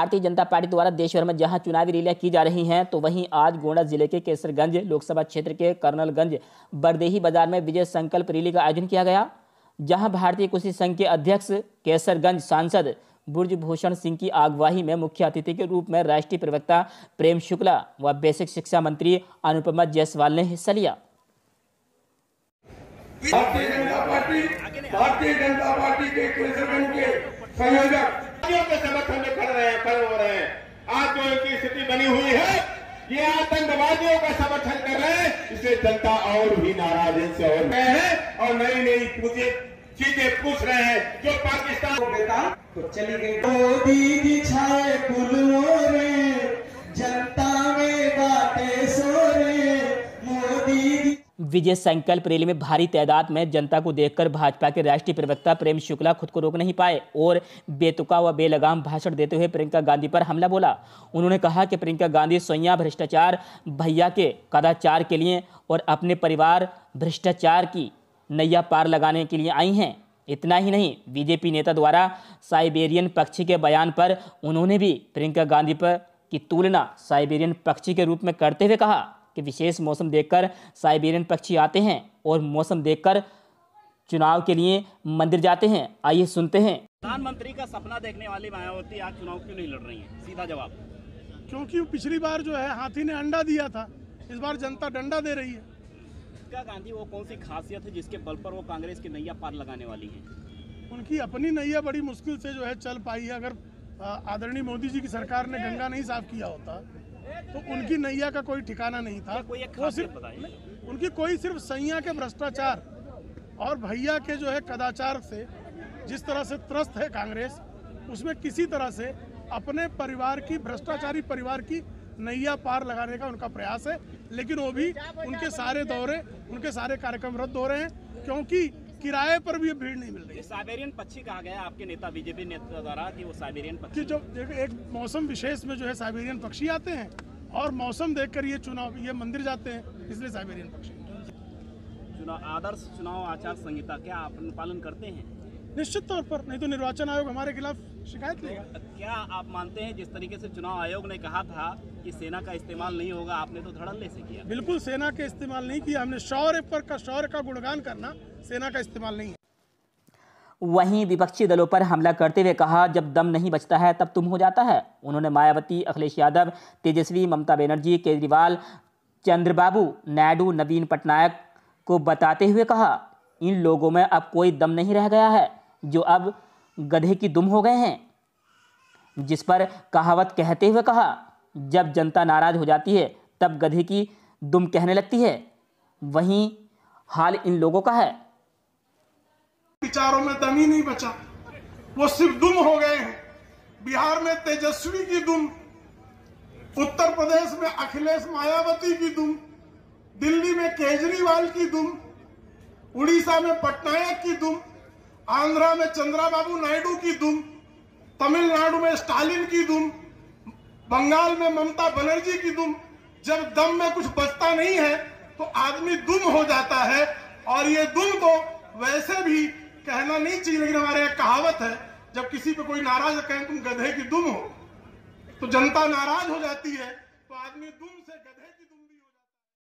Bharatiya Janata party द्वारा देश भर में जहां चुनावी रैलियां की जा रही हैं, तो वहीं आज गोंडा जिले के केसरगंज लोकसभा क्षेत्र के कर्नलगंज बरदेही बाजार में विजय संकल्प रैली का आयोजन किया गया, जहां भारतीय कृषि संघ के अध्यक्ष केसरगंज सांसद बुर्जभूषण सिंह की अगुवाई में मुख्य अतिथि के रूप में राष्ट्रीय प्रवक्ता प्रेम शुक्ला व बेसिक शिक्षा मंत्री अनुपमा जायसवाल ने हिस्सा लिया। भारतीय जनता पार्टी के केसरगंज के संयोजक के समर्थन में खड़े हो रहे हैं। आज जो इनकी स्थिति बनी हुई है, ये आतंकवादियों का समर्थन कर रहे हैं, इसलिए जनता और भी नाराज इनसे हो गए हैं और नई नई चीजें पूछ रहे हैं जो पाकिस्तान को देता तो चली गई। मोदी की छाए रे जनता में बातें सो रे मोदी। विजय संकल्प रैली में भारी तादाद में जनता को देखकर भाजपा के राष्ट्रीय प्रवक्ता प्रेम शुक्ला खुद को रोक नहीं पाए और बेतुका व बेलगाम भाषण देते हुए प्रियंका गांधी पर हमला बोला। उन्होंने कहा कि प्रियंका गांधी स्वयं भ्रष्टाचार, भैया के कदाचार के लिए और अपने परिवार भ्रष्टाचार की नैया पार लगाने के लिए आई हैं। इतना ही नहीं, बीजेपी नेता द्वारा साइबेरियन पक्षी के बयान पर उन्होंने भी प्रियंका गांधी पर की तुलना साइबेरियन पक्षी के रूप में करते हुए कहा कि विशेष मौसम देखकर साइबेरियन पक्षी आते हैं और मौसम देखकर चुनाव के लिए मंदिर जाते हैं। आइए सुनते हैं। प्रधानमंत्री का सपना देखने वाली मायावती आज चुनाव क्यों नहीं लड़ रही हैं? सीधा जवाब। क्योंकि पिछली बार जो है हाथी ने अंडा दिया था, इस बार जनता डंडा दे रही है। क्या गांधी वो कौन सी खासियत है जिसके बल पर वो कांग्रेस की नैया पार लगाने वाली है? उनकी अपनी नैया बड़ी मुश्किल से जो है चल पाई है। अगर आदरणीय मोदी जी की सरकार ने गंगा नहीं साफ किया होता तो उनकी नैया का कोई ठिकाना नहीं था। वो सिर्फ उनकी कोई सिर्फ सैया के भ्रष्टाचार और भैया के जो है कदाचार से जिस तरह से त्रस्त है कांग्रेस, उसमें किसी तरह से अपने परिवार की भ्रष्टाचारी परिवार की नैया पार लगाने का उनका प्रयास है। लेकिन वो भी उनके सारे दौरे, उनके सारे कार्यक्रम रद्द हो रहे हैं क्योंकि किराए पर भी भीड़ नहीं मिल रही। साइबेरियन पक्षी कहा गया आपके नेता, बीजेपी नेता द्वारा कि वो साइबेरियन पक्षी कि जो एक मौसम विशेष में जो है साइबेरियन पक्षी आते हैं और मौसम देखकर ये मंदिर जाते हैं, इसलिए साइबेरियन पक्षी। आदर्श चुनाव आचार संहिता क्या आप पालन करते हैं? निश्चित तौर पर, नहीं तो निर्वाचन आयोग हमारे खिलाफ शिकायत लेगा। क्या आप मानते हैं जिस तरीके से चुनाव आयोग ने कहा था कि सेना का इस्तेमाल नहीं होगा, आपने तो धड़ल्ले से किया? बिल्कुल सेना के इस्तेमाल नहीं किया हमने। शौर्य का गुणगान करना सेना का इस्तेमाल नहीं है। वहीं विपक्षी दलों पर हमला करते हुए कहा, जब दम नहीं बचता है तब तुम हो जाता है। उन्होंने मायावती, अखिलेश यादव, तेजस्वी, ममता बनर्जी, केजरीवाल, चंद्रबाबू नायडू, नवीन पटनायक को बताते हुए कहा, इन लोगों में अब कोई दम नहीं रह गया है, जो अब गधे की दुम हो गए हैं। जिस पर कहावत कहते हुए कहा, जब जनता नाराज हो जाती है तब गधे की दुम कहने लगती है। वहीं हाल इन लोगों का है। विचारों में दम ही नहीं बचा, वो सिर्फ दुम हो गए हैं। बिहार में तेजस्वी की दुम, उत्तर प्रदेश में अखिलेश मायावती की दुम, दिल्ली में केजरीवाल की दुम, उड़ीसा में पटनायक की दुम, आंध्रा में चंद्रबाबू नायडू की दुम, तमिलनाडु में स्टालिन की दुम, बंगाल में ममता बनर्जी की दुम। जब दम में कुछ बचता नहीं है तो आदमी दुम हो जाता है। और ये दुम तो वैसे भी कहना नहीं चाहिए, लेकिन हमारे यहाँ कहावत है, जब किसी पे कोई नाराज कहें तुम गधे की दुम हो, तो जनता नाराज हो जाती है, तो आदमी दुम से गधे